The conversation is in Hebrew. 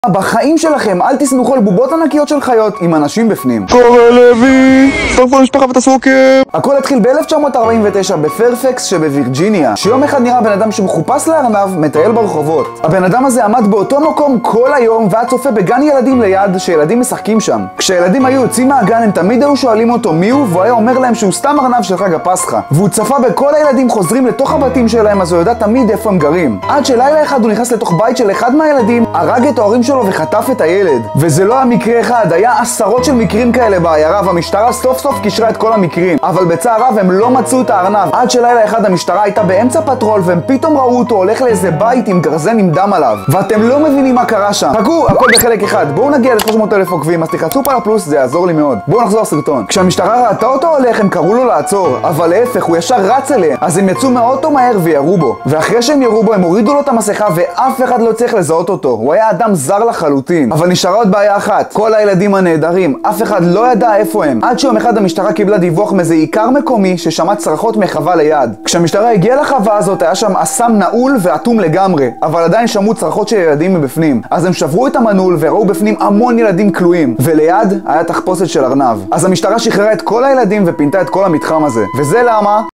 בחיים שלכם אל תסמכו על בובות ענקיות של חיות עם אנשים בפנים. קורא לוי, הצטרפו למשפחה ותעשו עוקב. הכל התחיל ב-1949 בפרפקס שבווירג'יניה, שיום אחד נראה בן אדם שמחופש לארנב מטייל ברחובות. הבן אדם הזה עמד באותו מקום כל היום והיה צופה בגן ילדים ליד שילדים משחקים שם. כשילדים היו יוצאים מהגן הם תמיד היו שואלים אותו מי הוא, והוא היה אומר להם שהוא סתם ארנב של חג הפסחא. והוא צפה בכל הילדים חוזרים לתוך הבתים שלהם, אז הוא ידע תמיד איפה הם גרים. עד שלילה אחד הוא נכנס לתוך בית של אחד מהילדים, הרג את ההורים שלו וחטף את הילד. וזה לא היה מקרה אחד, היה עשרות של מקרים כאלה בעיירה, והמשטרה סוף סוף קישרה את כל המקרים. אבל בצער רב הם לא מצאו את הארנב. עד שלילה אחד המשטרה הייתה באמצע פטרול והם פתאום ראו אותו הולך לאיזה בית עם גרזן עם דם עליו. ואתם לא מבינים מה קרה שם. חכו, הכל בחלק אחד. בואו נגיע ל-300,000 עוקבים, אז תחצו פעם לפלוס, זה יעזור לי מאוד. בואו נחזור לסרטון. כשהמשטרה ראתה אותו הולך, הם קראו לו לעצור, אבל להפך, הוא ישר רץ אליהם. אז הם יצאו מהאוטו מהר וירו בו. ואחרי שהם ירו בו, הם הורידו לו את המסכה ואף אחד לא צריך לזהות אותו. הוא היה אדם זר לחלוטין. אבל נשארה עוד בעיה אחת. כל הילדים הנהדרים, אף אחד לא ידע איפה הם. עד שיום אחד המשטרה קיבלה דיווח מאיזה עיקר מקומי ששמע צרחות מחווה ליד. כשהמשטרה הגיעה לחווה הזאת, היה שם אסם נעול ואטום לגמרי, אבל עדיין שמעו צרחות של ילדים מבפנים. אז הם שברו את המנעול וראו בפנים המון ילדים כלואים, וליד היה תחפושת של ארנב. אז המשטרה שחררה את כל הילדים ופינתה את כל המתחם הזה. וזה למה?